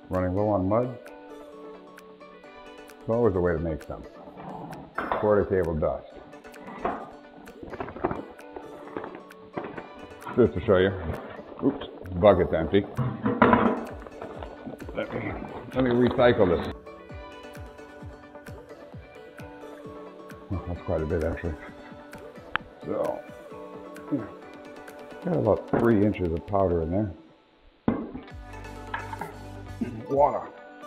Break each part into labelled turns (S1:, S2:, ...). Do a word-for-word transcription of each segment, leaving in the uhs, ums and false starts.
S1: Running low on mud? It's always a way to make some. Quarter table dust. Just to show you. Oops, bucket's empty. Let me, let me recycle this. Oh, that's quite a bit actually. So, got about three inches of powder in there. Water.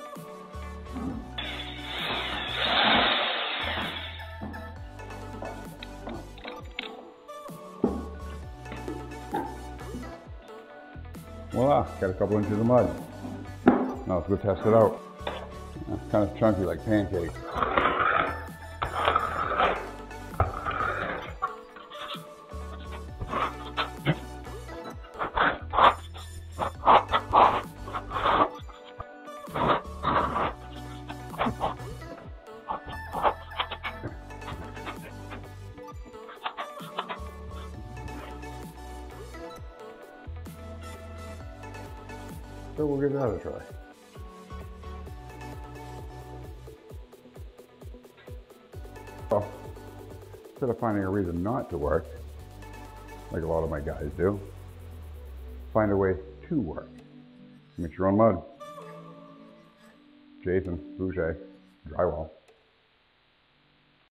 S1: Voila, got a couple inches of mud. Now let's go test it out. It's kind of chunky like pancakes. So we'll give that a try. So, instead of finding a reason not to work, like a lot of my guys do, find a way to work. Mix your own mud. Jason Boucher, Drywall.